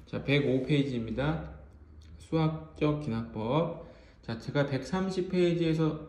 자, 105페이지입니다. 수학적 기납법. 자, 제가 130페이지에서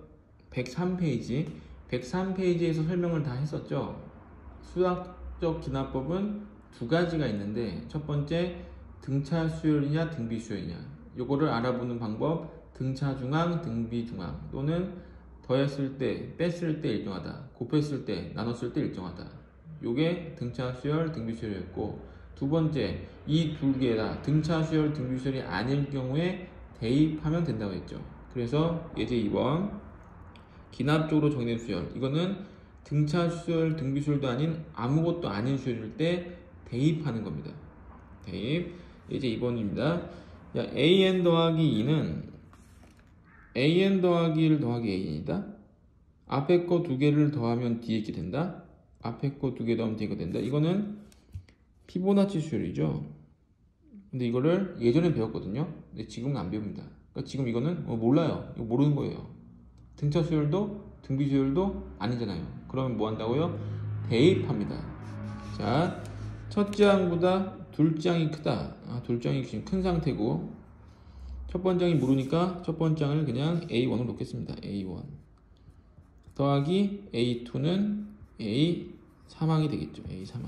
103페이지에서 설명을 다 했었죠. 수학적 기납법은 두 가지가 있는데, 첫 번째 등차 수열이냐 등비 수열이냐, 요거를 알아보는 방법, 등차 중앙, 등비 중앙, 또는 더했을 때, 뺐을 때 일정하다, 곱했을 때, 나눴을 때 일정하다. 요게 등차 수열, 등비 수열이었고, 두 번째, 이 두 개 다 등차 수열, 등비 수열이 아닐 경우에 대입하면 된다고 했죠. 그래서 예제 2번 기납적으로 정의된 수열, 이거는 등차 수열, 등비 수열도 아닌 아무것도 아닌 수열일 때 대입하는 겁니다. 대입. 예제 2번입니다. an 더하기 2는 an 더하기 1 더하기 an이다. 앞에 거 두 개를 더하면 뒤에 게 된다. 앞에 거 두 개 더하면 뒤에 게 된다. 이거는 피보나치 수열이죠. 근데 이거를 예전에 배웠거든요. 근데 지금은 안 배웁니다. 그러니까 지금 이거는 몰라요. 이거 모르는 거예요. 등차 수열도 등비 수열도 아니잖아요. 그러면 뭐 한다고요? 대입합니다. 자, 첫째 항보다 둘째 항이 크다. 둘째 항이 지금 큰 상태고, 첫 번째 항이 모르니까 첫 번째 항을 그냥 A1으로 놓겠습니다. A1 더하기 A2는 A3항이 되겠죠. A3항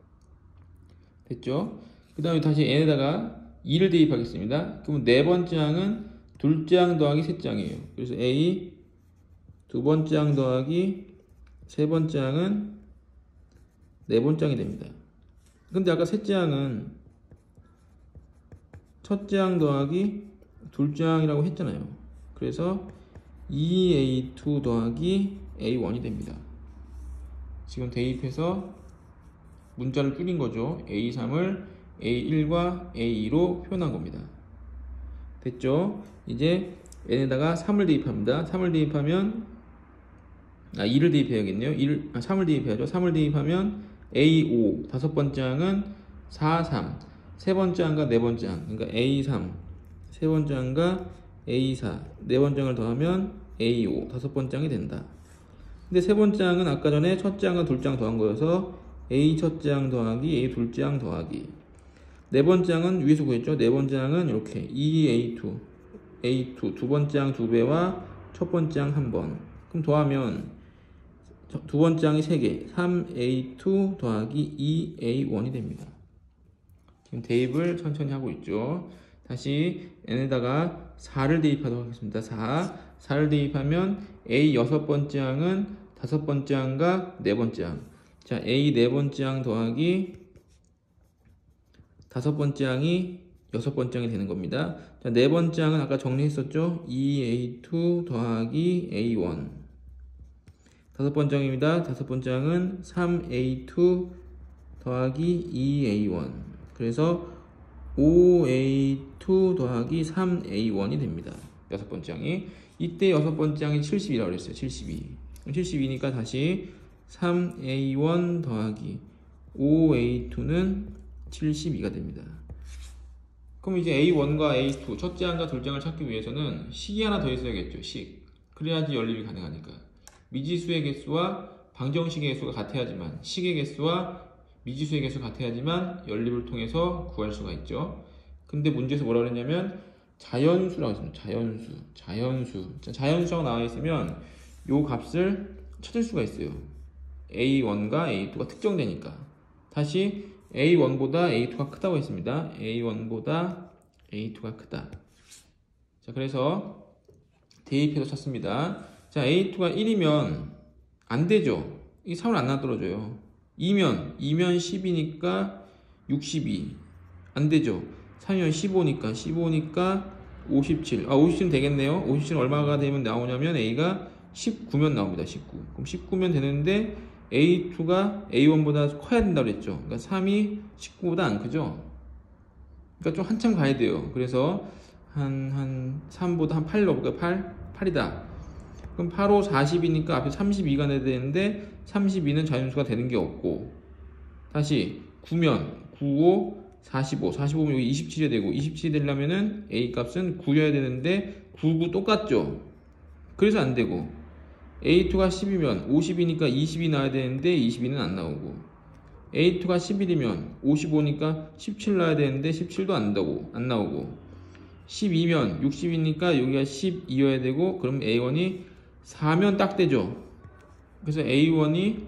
됐죠? 그 다음에 다시 n에다가 2를 대입하겠습니다. 그러면 네 번째 항은 둘째 항 더하기 셋째 항이에요. 그래서 A 두 번째 항 더하기 세 번째 항은 네 번째 항이 됩니다. 근데 아까 셋째 항은 첫째 항 더하기 둘째 항이라고 했잖아요. 그래서 2A2 더하기 A1이 됩니다. 지금 대입해서 문자를 줄인 거죠. A3을 A1과 A2로 표현한 겁니다. 됐죠? 이제 n에다가 3을 대입합니다. 3을 대입하면 2를 대입해야겠네요. 3을 대입해야죠. 3을 대입하면 A5 다섯 번째 항은 4, 3 세 번째 항과 네 번째 항, 그러니까 A3 세 번째 항과 A4 네 번째 항을 더하면 A5 다섯 번째 항이 된다. 근데 세 번째 항은 아까 전에 첫째 항과 둘째 항 더한 거여서 A 첫째 항 더하기 A 둘째 항 더하기, 네 번째 항은 위에서 구했죠. 네 번째 항은 이렇게 2A2 두 번째 항 2배와 첫 번째 항 1번, 그럼 더하면 두 번째 항이 3개 3A2 더하기 2A1이 됩니다. 지금 대입을 천천히 하고 있죠. 다시 n에다가 4를 대입하도록 하겠습니다. 4를 대입하면 A 여섯 번째 항은 다섯 번째 항과 네 번째 항, 자, A 네 번째 항 더하기 다섯 번째 항이 여섯 번째 항이 되는 겁니다. 자, 네 번째 항은 아까 정리했었죠? 2A2 더하기 A1 다섯 번째 항입니다. 다섯 번째 항은 3A2 더하기 2A1 그래서 5A2 더하기 3A1이 됩니다. 여섯 번째 항이. 이때 여섯 번째 항이 72라고 그랬어요. 72니까 다시 3A1 더하기 5A2는 72가 됩니다. 그럼 이제 A1과 A2 첫째 항과 둘째 항을 찾기 위해서는 식이 하나 더 있어야겠죠. 식. 그래야지 연립이 가능하니까. 미지수의 개수와 방정식의 개수가 같아야지만, 식의 개수와 미지수의 개수가 같아야지만 연립을 통해서 구할 수가 있죠. 근데 문제에서 뭐라고 그랬냐면 자연수라고 했습니다. 자연수라고 나와 있으면 요 값을 찾을 수가 있어요. A1과 A2가 특정되니까. 다시 A1보다 A2가 크다고 했습니다. A1보다 A2가 크다. 자, 그래서 대입해서 찾습니다. 자, A2가 1이면 안 되죠. 이 3을 안 나떨어져요. 2면 12니까 62. 안 되죠. 3이면 15니까 57. 57은 되겠네요. 57은 얼마가 되면 나오냐면 A가 19면 나옵니다. 19. 그럼 19면 되는데 A2가 A1보다 커야 된다고 그랬죠. 그러니까 3이 19보다 안 크죠. 그러니까 좀 한참 가야 돼요. 그래서 한 3보다 한 8 넣어볼까요? 8이다. 그럼 8, 5, 40이니까 앞에 32가 내야 되는데 32는 자연수가 되는 게 없고, 다시 9면 9, 5, 45면 여기 27이 되고, 27이 되려면은 A 값은 9여야 되는데 9, 9 똑같죠. 그래서 안 되고, A2가 10이면 50이니까 20이 나와야 되는데 22는 안 나오고, A2가 11이면 55니까 17 나와야 되는데 17도 안 나오고 12면 60이니까 여기가 12여야 되고 그럼 A1이 4면 딱 되죠. 그래서 A1이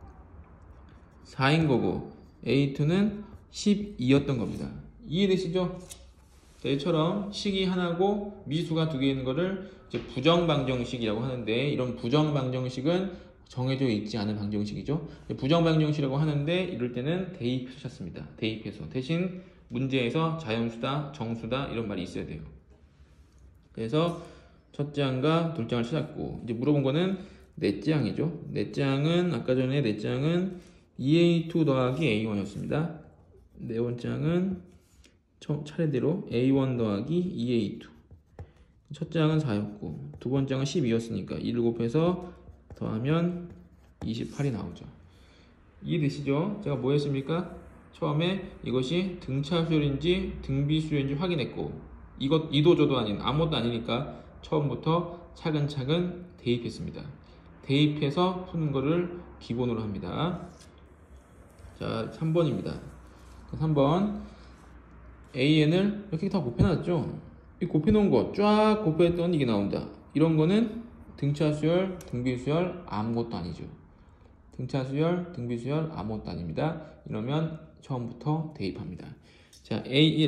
4인 거고 A2는 12였던 겁니다. 이해되시죠? 자, 이처럼 식이 하나고 미수가 두 개 있는 거를 이제 부정방정식이라고 하는데 이런 부정방정식은 정해져 있지 않은 방정식이죠. 부정방정식이라고 하는데 이럴 때는 대입해서 찾습니다. 대입해서. 대신 문제에서 자연수다, 정수다 이런 말이 있어야 돼요. 그래서 첫째 항과 둘째 항을 찾았고 이제 물어본 거는 넷째 항이죠. 넷째 항은 아까 전에 넷째 항은 2A2 더하기 A1이었습니다. 네 번째 항은 차례대로 A1 더하기 2A2. 첫째 항은 4였고 두 번째 항은 12였으니까 2를 곱해서 더하면 28이 나오죠. 이해되시죠? 제가 뭐 했습니까? 처음에 이것이 등차 수열인지 등비 수열인지 확인했고 이도저도 아닌 아무것도 아니니까 처음부터 차근차근 대입했습니다. 대입해서 푸는 거를 기본으로 합니다. 자, 3번입니다. 3번 AN을 이렇게 다 곱해놨죠? 이 곱해놓은 거 쫙 곱해했더니 이게 나온다. 이런 거는 등차 수열, 등비 수열 아무것도 아니죠. 등차 수열, 등비 수열 아무것도 아닙니다. 이러면 처음부터 대입합니다. 자,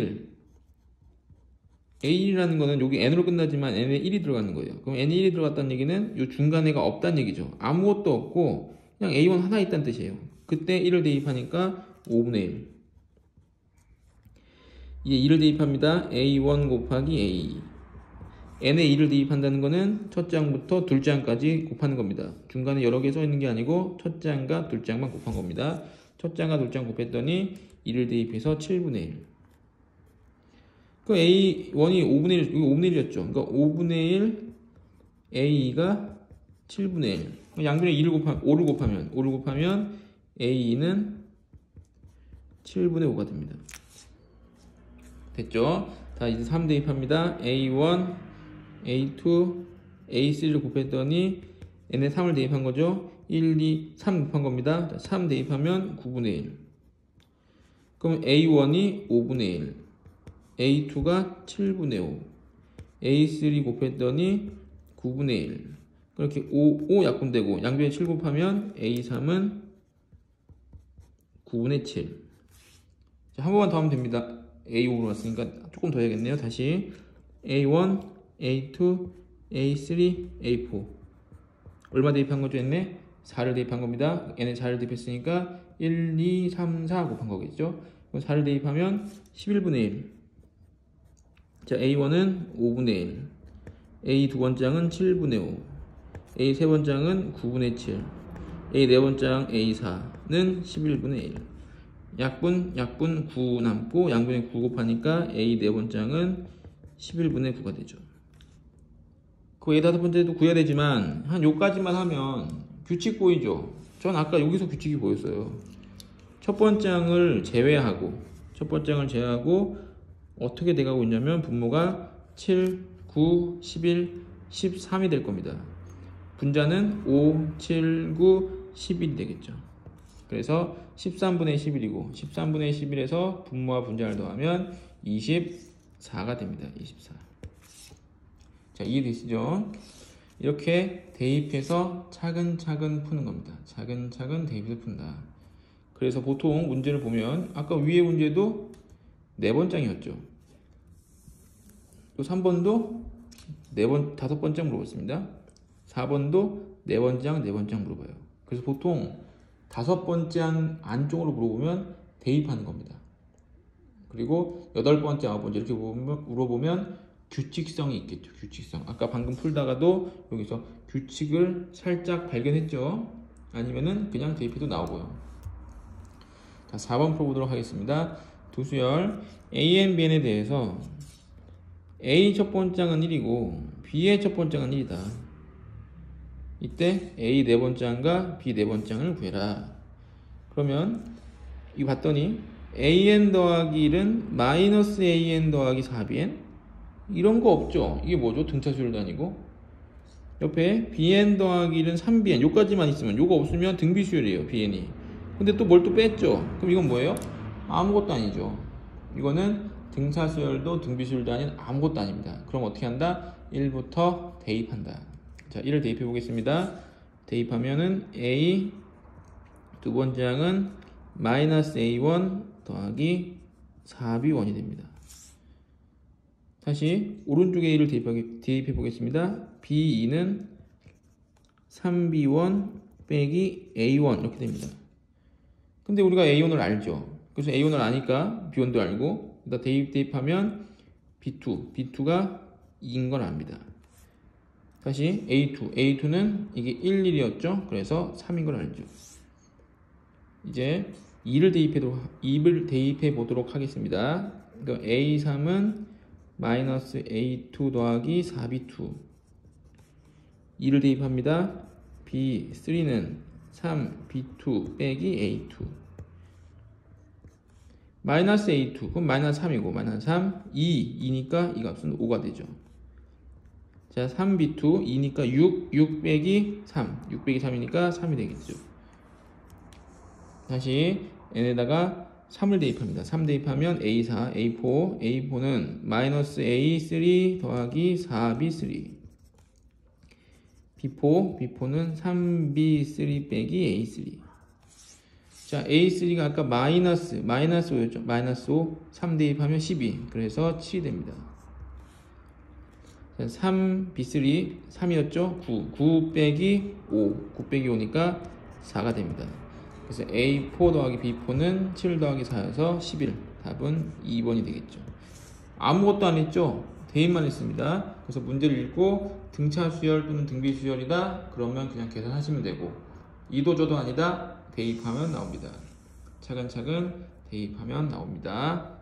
A1이라는 거는 여기 N으로 끝나지만 N에 1이 들어가는 거예요. 그럼 N에 1이 들어갔다는 얘기는 이 중간에가 없다는 얘기죠. 아무것도 없고 그냥 A1 하나 있다는 뜻이에요. 그때 1을 대입하니까 5분의 1. 이제 2를 대입합니다. A1 곱하기 A. N에 2를 대입한다는 거는 첫째 항부터 둘째 항까지 곱하는 겁니다. 중간에 여러 개 써 있는 게 아니고 첫째 항과 둘째 항만 곱한 겁니다. 첫째 항과 둘째 항 곱했더니 2를 대입해서 7분의 1. 그 A1이 5분의 1, 여기 5분의 1이었죠. 그러니까 5분의 1 A2가 7분의 1. 양변에 5를 곱하면 A2는 7분의 5가 됩니다. 됐죠? 자, 이제 3 대입합니다. A1, A2, A3를 곱했더니 N에 3을 대입한 거죠. 1, 2, 3 곱한 겁니다. 자, 3 대입하면 9분의 1. 그럼 A1이 5분의 1, A2가 7분의 5, A3 곱했더니 9분의 1. 그렇게 5 약분되고 양변에 7 곱하면 A3은 9분의 7. 자, 한 번만 더 하면 됩니다. A5로 왔으니까 조금 더 해야겠네요. 다시 A1, A2, A3, A4 얼마 대입한 거죠? N에 4를 대입한 겁니다. N에 4를 대입했으니까 1, 2, 3, 4 곱한 거겠죠. 4를 대입하면 11분의 1. 자, A1은 5분의 1, A 두 번째 항은 7분의 5, A 세 번째 항은 9분의 7, A 네 번째 항 A4는 11분의 1. 약분 9 남고 양분에 9 곱하니까 A 네 번째 항은 11분의 9가 되죠. 그 A 다섯 번째도 구해야 되지만 한 요까지만 하면 규칙 보이죠? 전 아까 여기서 규칙이 보였어요. 첫 번째 항을 제외하고 어떻게 돼가고 있냐면 분모가 7, 9, 11, 13이 될 겁니다. 분자는 5, 7, 9, 11이 되겠죠. 그래서 13분의 11이고 13분의 11에서 분모와 분자를 더하면 24가 됩니다. 24. 자, 이해되시죠? 이렇게 대입해서 차근차근 푸는 겁니다. 차근차근 대입해서 푼다. 그래서 보통 문제를 보면 아까 위에 문제도 4번장이었죠. 또 3번도 5번장 물어봤습니다. 4번도 4번장 물어봐요. 그래서 보통 5번장 안쪽으로 물어보면 대입하는 겁니다. 그리고 8번째, 9번째 이렇게 물어보면 규칙성이 있겠죠. 규칙성. 아까 방금 풀다가도 여기서 규칙을 살짝 발견했죠. 아니면은 그냥 대입해도 나오고요. 자, 4번 풀어보도록 하겠습니다. 두수열 A, Bn에 대해서 A 첫 번장은 1이고 B의 첫 번장은 1이다. 이때 A 네 번장과 B 네 번장을 구해라. 그러면 이거 봤더니 AN 더하기 1은 마이너스 AN 더하기 4BN? 이런 거 없죠? 이게 뭐죠? 등차수열도 아니고. 옆에 BN 더하기 1은 3BN 요까지만 있으면 요거 없으면 등비수열이에요. BN이. 근데 또 뭘 또 뺐죠. 그럼 이건 뭐예요? 아무것도 아니죠. 이거는 등차 수열도 등비 수열도 아닌 아무것도 아닙니다. 그럼 어떻게 한다? 1부터 대입한다. 자, 1을 대입해 보겠습니다. 대입하면은 A 두 번째 항은 마이너스 A1 더하기 4B1이 됩니다. 다시 오른쪽에 A를 대입해 보겠습니다. B2는 3B1 빼기 A1 이렇게 됩니다. 근데 우리가 A1을 알죠. 그래서 A1을 아니까 B1도 알고 일단 대입하면 B2가 2인 걸 압니다. 다시 A2는 이게 1, 1이었죠. 그래서 3인 걸 알죠. 이제 2를 대입해 보도록 하겠습니다. 그러니까 A3은 마이너스 A2 더하기 4B2 2를 대입합니다. B3는 3B2 빼기 A2 마이너스 A2 그럼 마이너스 3이고 마이너스 3 2니까 이 값은 5가 되죠. 자 3B2 2니까 6 빼기 3 6 빼기 3이니까 3이 되겠죠. 다시 n에다가 3을 대입합니다. 3 대입하면 A4 A4는 마이너스 A3 더하기 4B3 B4는 3B3 빼기 A3 자 A3가 아까 마이너스 5였죠. 마이너스 5 3 대입하면 12 그래서 7이 됩니다. 자, 3B3 3이었죠. 9 빼기 9 빼기 5니까 4가 됩니다. 그래서 A4 더하기 B4는 7 더하기 4여서 11 답은 2번이 되겠죠. 아무것도 안 했죠. 대입만 했습니다. 그래서 문제를 읽고 등차 수열 또는 등비 수열이다 그러면 그냥 계산하시면 되고 이도 저도 아니다 대입하면 나옵니다. 차근차근 대입하면 나옵니다.